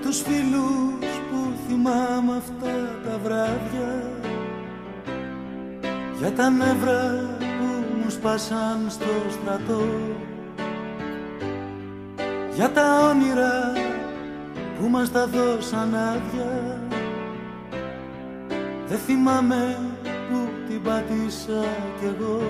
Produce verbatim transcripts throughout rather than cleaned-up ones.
τους φίλους που θυμάμαι αυτά τα βράδια, για τα νεύρα που μου σπάσαν στο στρατό, για τα όνειρα που μας τα δώσαν άδεια. Δεν θυμάμαι που την πάτησα κι εγώ.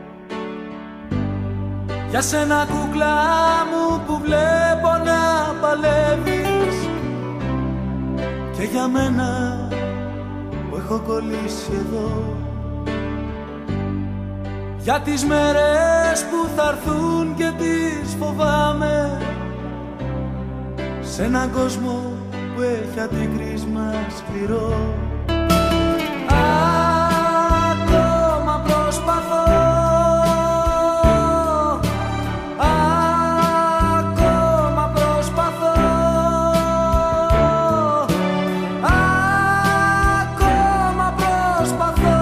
Για σένα κούκλα μου που βλέπω να παλεύεις, και για μένα που έχω κολλήσει εδώ. Για τις μέρες που θα έρθουν και τις φοβάμαι, σε έναν κόσμο που έχει αντίκρισμα σκληρό. Ακόμα προσπαθώ, ακόμα προσπαθώ, ακόμα προσπαθώ,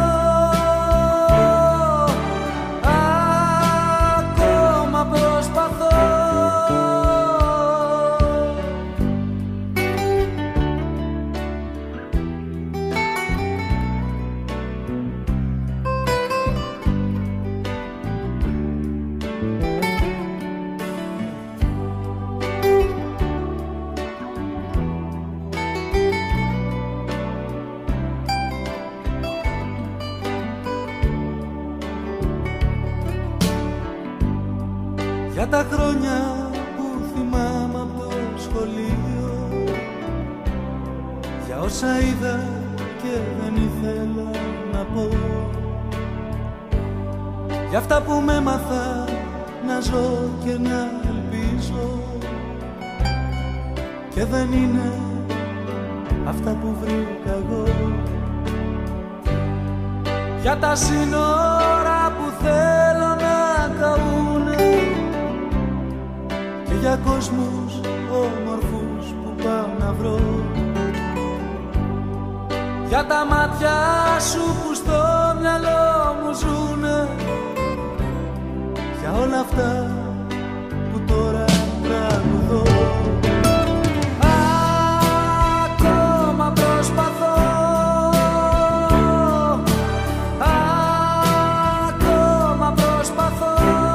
ακόμα προσπαθώ. Για τα χρόνια που θυμάμαι από το σχολείο, για όσα είδα και δεν ήθελα να πω, για αυτά που με έμαθα να ζω και να ελπίζω, και δεν είναι αυτά που βρήκα εγώ. Για τα σύνορα που θέλω να καούνε, και για κόσμους όμορφους που πάω να βρω. Για τα μάτια σου που στο μυαλό μου ζουνε, για όλα αυτά που τώρα τραγουδώ. Ακόμα προσπαθώ, ακόμα προσπαθώ,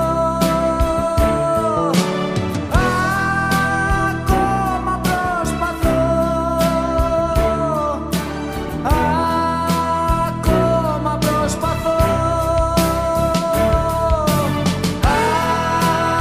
ακόμα προσπαθώ, ακόμα προσπαθώ, ακόμα προσπαθώ, ακόμα προσπαθώ, ακόμα προσπαθώ, ακόμα προσπαθώ.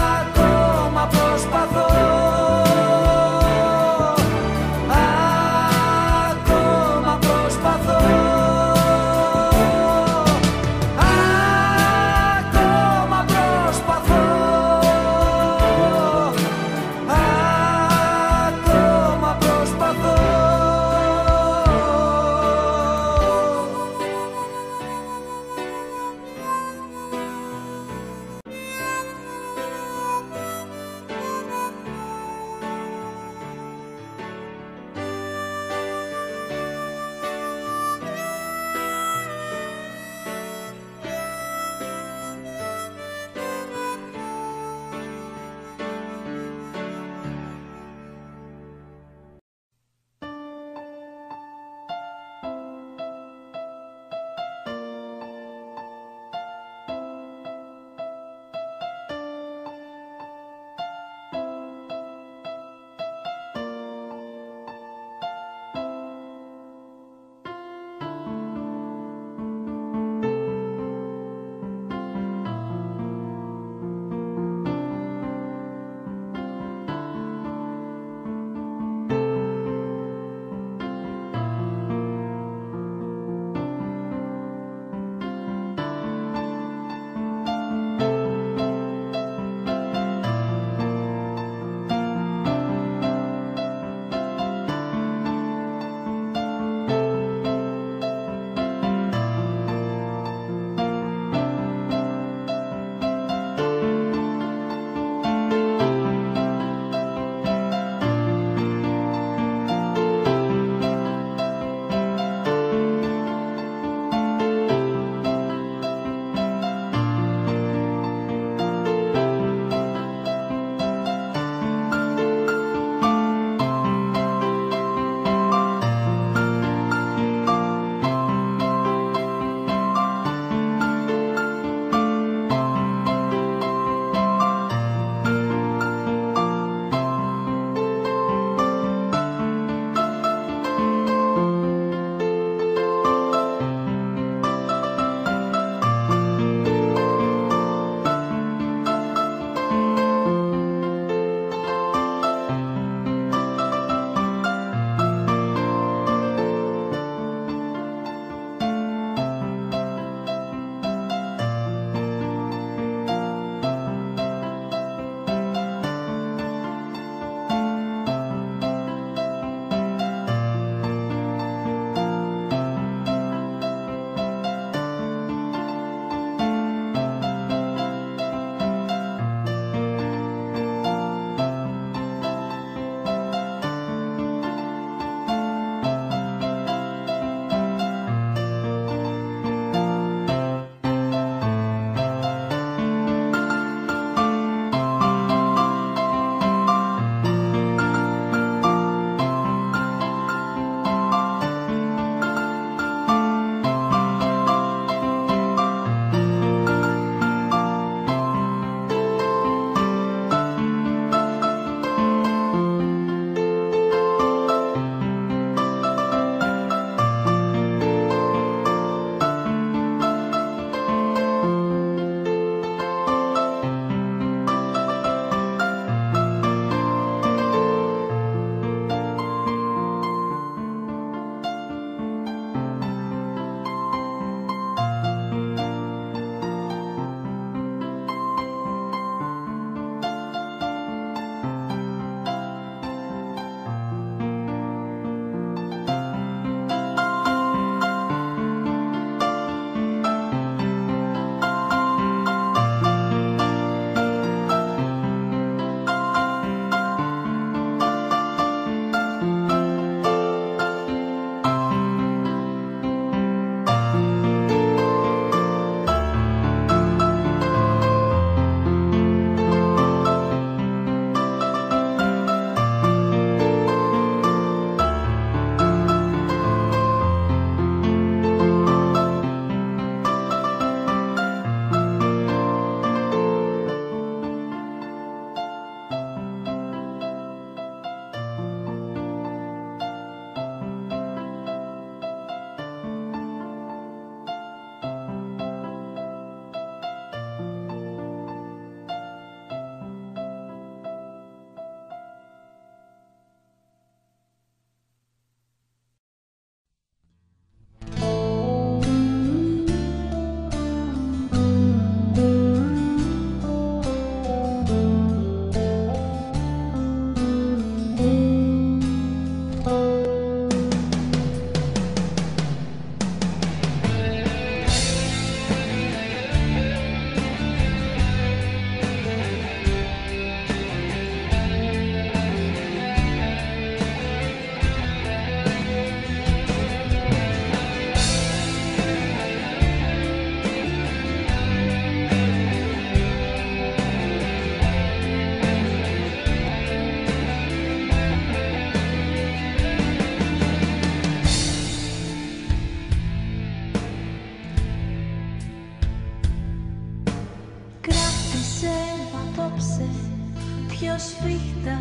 πιο σφιχτά.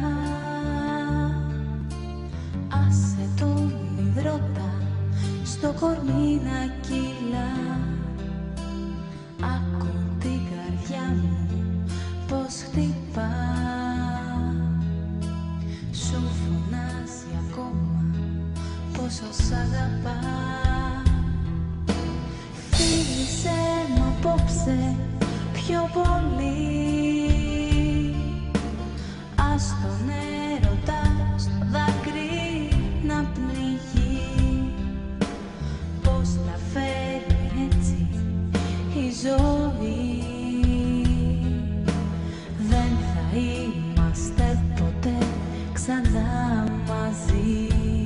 Άσε τον υδρότα στο κορμί να κύλα. Άκου την καρδιά μου πως χτυπά. Σου φωνάζει ακόμα πόσο σ' αγαπά. Φίλησε μ' απόψε πιο πολύ. Ας τον έρωτα στο δάκρυ να πνιγεί. Πώς τα φέρνει έτσι η ζωή. Δεν θα είμαστε ποτέ ξανά μαζί.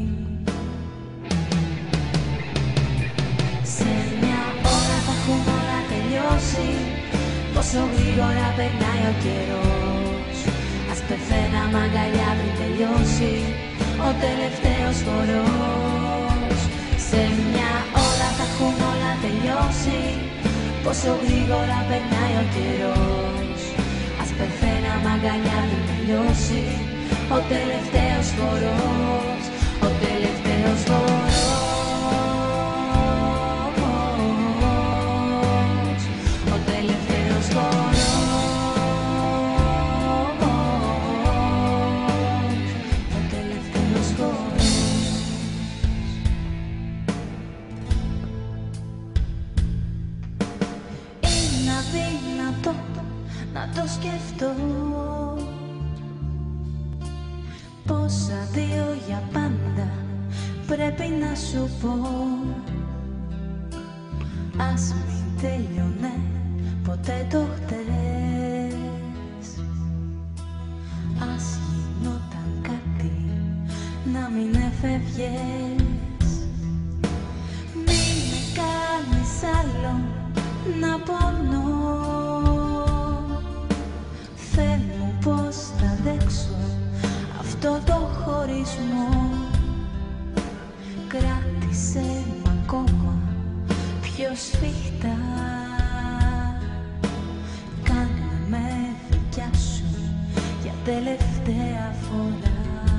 Σε μια ώρα θα έχουν όλα τελειώσει. Πόσο γρήγορα περνάει ο καιρός. Ας πεθαίναμε αγκαλιά πριν τελειώσει ο τελευταίος χορός. Σε μια ώρα θα έχουν όλα τελειώσει. Πόσο γρήγορα περνάει ο καιρός. Ας πεθαίναμε αγκαλιά πριν τελειώσει ο τελευταίος χορός. Ο τελευταίος χορός. Ο τελευταίος χορός. Ο τελευταίος χορός. Είναι αδύνατο να το σκεφτώ. Πως αδείο για πάντα πρέπει να σου πω. Ας μην τέλειωνε ποτέ το χτες. Ας γινόταν κάτι να μην έφευγες. Μην με κάνεις άλλο να πονώ. Θεέ μου πως θα αντέξω αυτό το χωρισμό. Κράτησε μ' ακόμα πιο σφιχτά. Κάνε με δικιά σου για τελευταία φορά.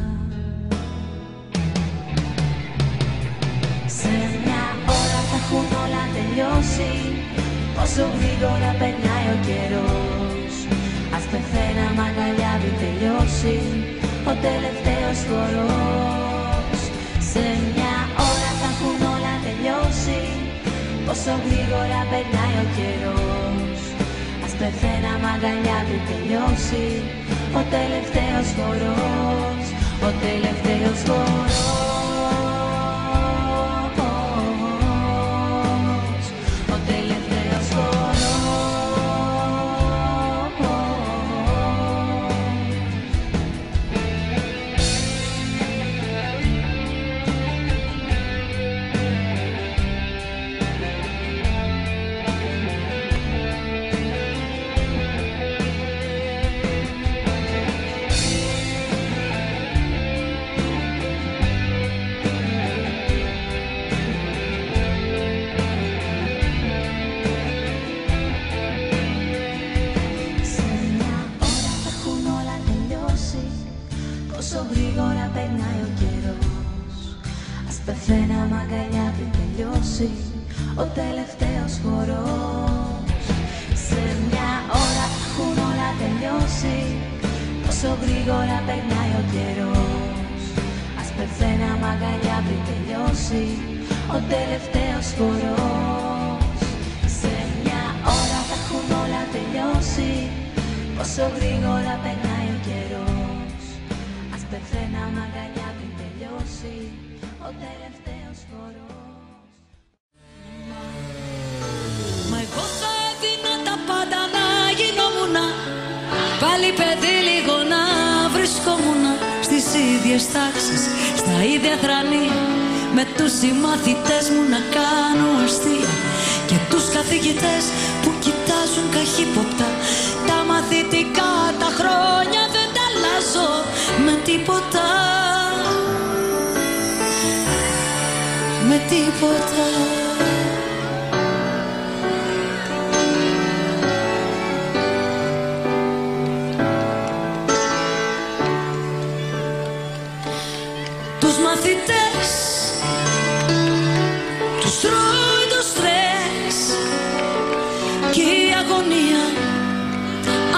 Σε μια ώρα θα έχουν όλα τελειώσει. Πόσο γρήγορα περνάει ο καιρός. Ας πεθαίναμε αγκαλιά πριν τελειώσει ο τελευταίος χορός. Σε μια ώρα θα έχουν όλα τελειώσει. Πόσο γρήγορα περνάει ο καιρός. Ας πεθαίναμε αγκαλιά πριν τελειώσει ο τελευταίος χορός. Ο τελευταίος χορός. Ο τελευταίος χορός. Πόσο γρήγορα περνάει ο καιρός. Ας πεθαίναμε αγκαλιά πριν τελειώσει ο τελευταίος χορός. Σε μια ώρα θα έχουν όλα τελειώσει. Πόσο γρήγορα περνάει ο καιρός. Ας πεθαίναμε αγκαλιά πριν τελειώσει ο τελευταίος χορός. Σε μια ώρα θα έχουν όλα τελειώσει. Πόσο γρήγορα περνάει ο καιρός. Ας πεθαίναμε αγκαλιά πριν τελειώσει ο τελευταίος χορός. Μα εγώ θα έδινα τα πάντα να γινόμουνα. Πάλι παιδί λίγο να βρισκόμουν στις ίδιες τάξεις, στα ίδια θρανή. Με τους συμμαθητές μου να κάνω αστεία και τους καθηγητές που κοιτάζουν καχύποπτα. Τα μαθητικά τα χρόνια δεν τα αλλάζω με τίποτα. Με τίποτα.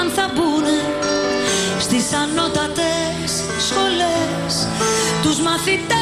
αν θα μπουνε στις ανώτατες σχολές τους μαθητές